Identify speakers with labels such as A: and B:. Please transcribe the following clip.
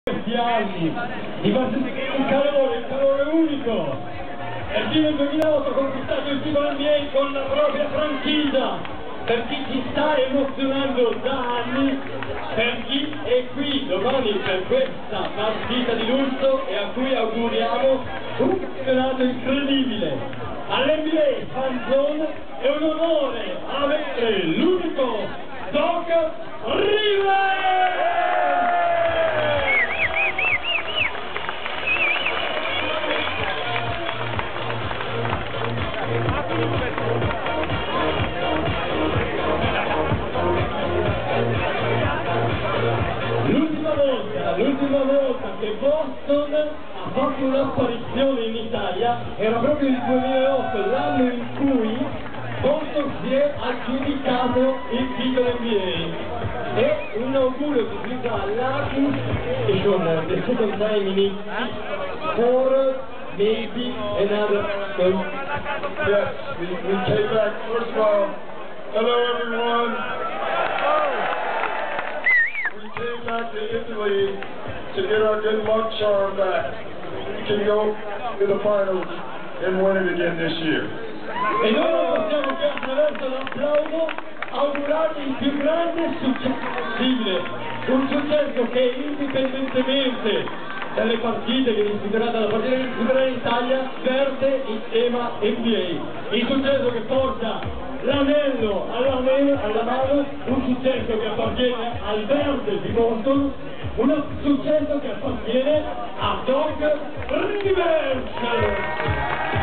A: questi anni di far sentire un calore unico. E fino al 2008 ha conquistato il titolo NBA con la propria franchigia, per chi ci sta emozionando da anni, per chi è qui domani per questa partita di lutto e a cui auguriamo un campionato incredibile. All'NBA Fan Zone è un onore avere l'unico Doc Rivers! L'ultima volta che Boston ha fatto un'apparizione in Italia era proprio il 2008, l'anno in cui Boston si è aggiudicato il titolo NBA. E un augurio che si fa all'Arcus e con the second time in Italy for maybe another goal.
B: Yes, we came back. First of all, hello everyone. We came back to Italy to get our good luck charm back. We can go to the finals and win it again this year.
A: E noi non possiamo che attraverso l'applauso augurargli il più grande successo possibile, un successo che indipendentemente dalle partite che disputerà, dalla partita che disputerà in Italia, verte il tema NBA, il successo che porta l'anello alla mano, un successo che appartiene al verde di Boston, un successo che appartiene a Doc Rivers!